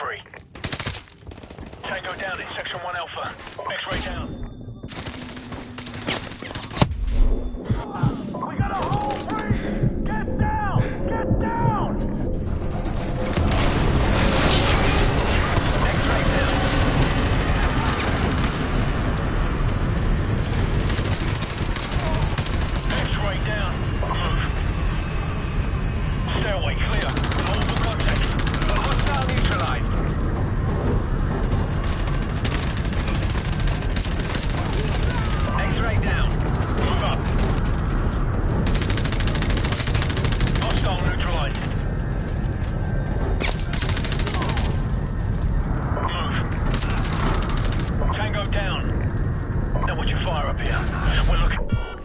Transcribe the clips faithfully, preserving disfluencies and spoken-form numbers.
free. Tango down in Section one Alpha. X-ray down. We got a hole! Freeze! Get down! Get down! X-ray down. X-ray down. Move. Stairway clear. Hold for contact. Hostile neutralized. X-ray down. Move up. Hostile neutralized. Move. Tango down. Now watch your fire up here. We're looking.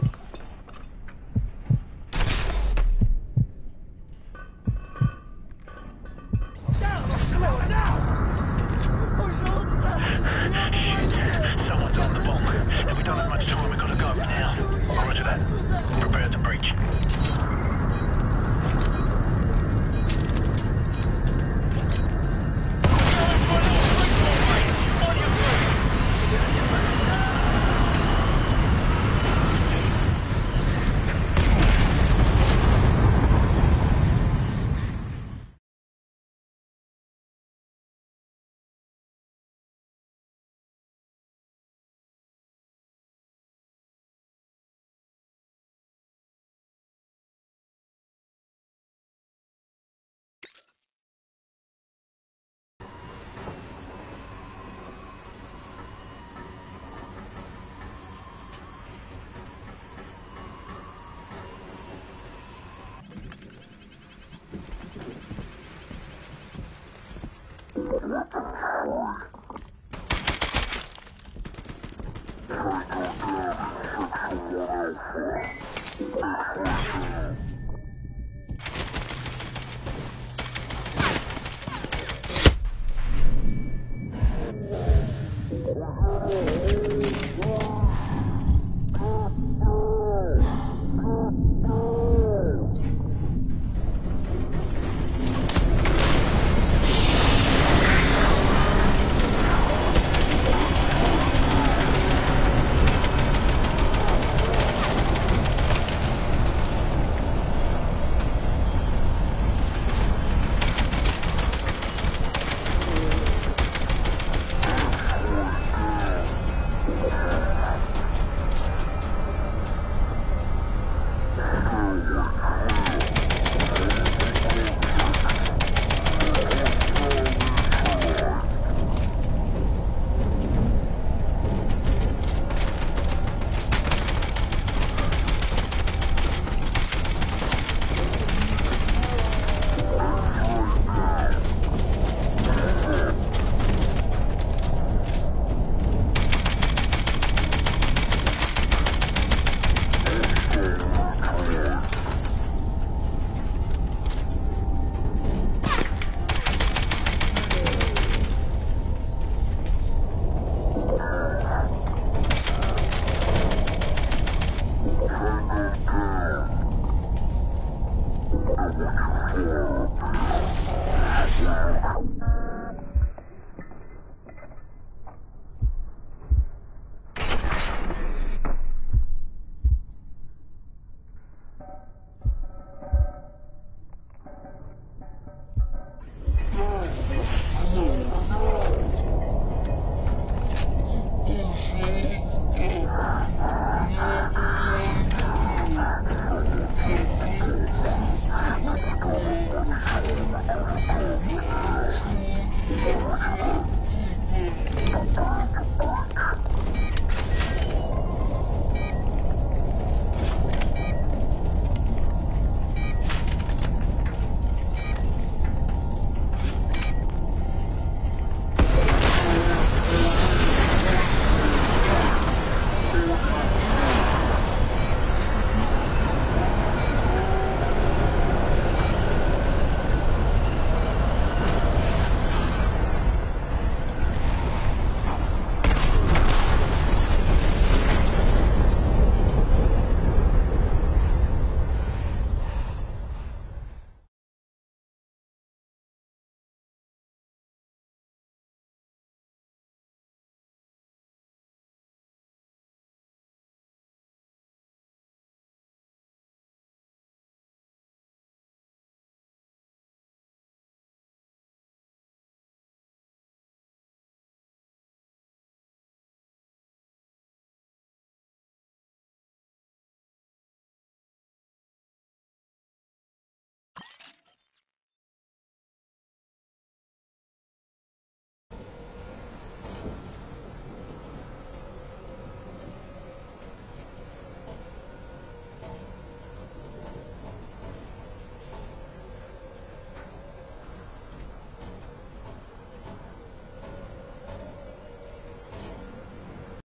Someone's on the bomb. If we don't have much time, we gotta go now. Roger that. Prepare to breach. Yeah.